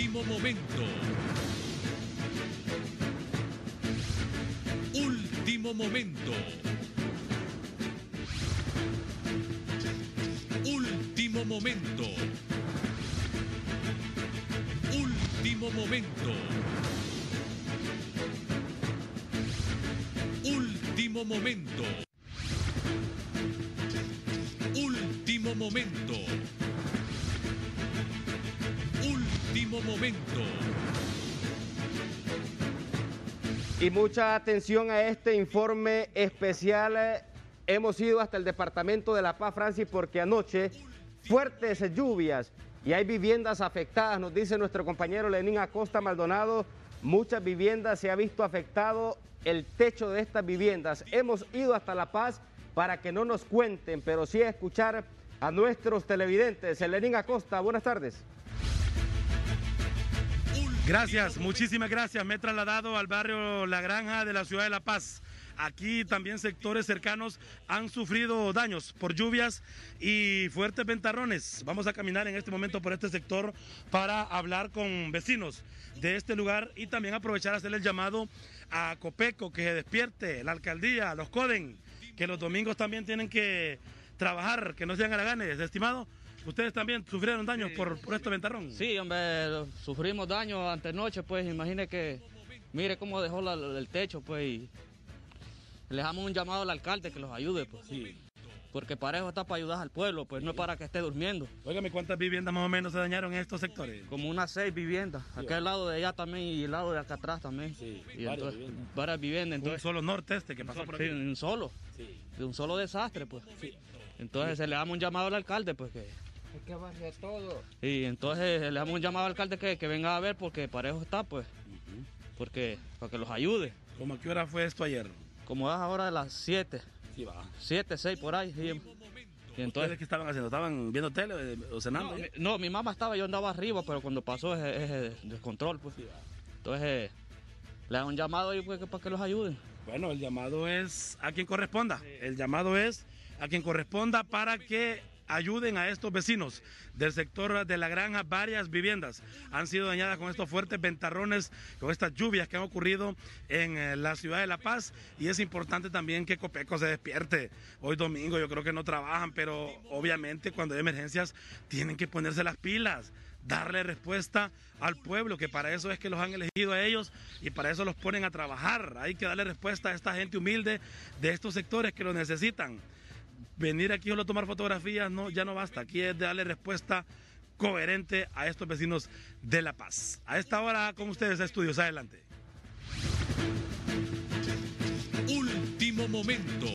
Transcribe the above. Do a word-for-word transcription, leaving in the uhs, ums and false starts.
Último momento. Último momento. Último momento. Último momento. Último momento. Último momento. Último momento. Y mucha atención a este informe especial. Hemos ido hasta el departamento de La Paz, Francis, porque anoche fuertes lluvias y hay viviendas afectadas, nos dice nuestro compañero Lenín Acosta Maldonado. Muchas viviendas se ha visto afectado el techo de estas viviendas. Hemos ido hasta La Paz para que no nos cuenten, pero sí a escuchar a nuestros televidentes. Lenín Acosta, buenas tardes. Gracias, muchísimas gracias. Me he trasladado al barrio La Granja de la ciudad de La Paz. Aquí también sectores cercanos han sufrido daños por lluvias y fuertes ventarrones. Vamos a caminar en este momento por este sector para hablar con vecinos de este lugar y también aprovechar a hacer el llamado a Copeco que se despierte, la alcaldía, los CODEN, que los domingos también tienen que trabajar, que no sean haraganes, estimado. ¿Ustedes también sufrieron daños sí, por, por este ventarrón? Sí, hombre, sufrimos daños antenoche, pues imagine que, mire cómo dejó la, el techo, pues, y le damos un llamado al alcalde que los ayude, pues, sí. Porque para eso está para ayudar al pueblo, pues sí. No es para que esté durmiendo. Óigame, ¿cuántas viviendas más o menos se dañaron en estos sectores? Como unas seis viviendas, sí, aquel lado de allá también y el lado de acá atrás también. Sí, y varias, entonces, viviendas. varias viviendas. Entonces, un solo norte-este que pasó por aquí. Sí, un solo, sí. De un solo desastre, pues. Sí. Entonces sí. Le damos un llamado al alcalde, pues que... Hay que barrer todo. Y entonces le damos un llamado al alcalde que, que venga a ver porque para eso está, pues. Uh-huh. Porque, para que los ayude. ¿Cómo a qué hora fue esto ayer? Como es ahora de las siete. Sí, va. siete, seis por ahí. Sí. Y entonces, ¿ustedes qué estaban haciendo? ¿Estaban viendo tele o cenando? No, mi, no, mi mamá estaba, yo andaba arriba, pero cuando pasó ese, ese descontrol, pues. Sí, entonces, le dan un llamado ahí pues, para que los ayuden. Bueno, el llamado es a quien corresponda. Sí. El llamado es a quien corresponda para que ayuden a estos vecinos del sector de La Granja. Varias viviendas han sido dañadas con estos fuertes ventarrones, con estas lluvias que han ocurrido en la ciudad de La Paz, y es importante también que Copeco se despierte. Hoy domingo yo creo que no trabajan, pero obviamente cuando hay emergencias tienen que ponerse las pilas, darle respuesta al pueblo, que para eso es que los han elegido a ellos y para eso los ponen a trabajar. Hay que darle respuesta a esta gente humilde de estos sectores que lo necesitan. Venir aquí solo a tomar fotografías no, ya no basta. Aquí es de darle respuesta coherente a estos vecinos de La Paz. A esta hora con ustedes a Estudios, adelante. Último momento.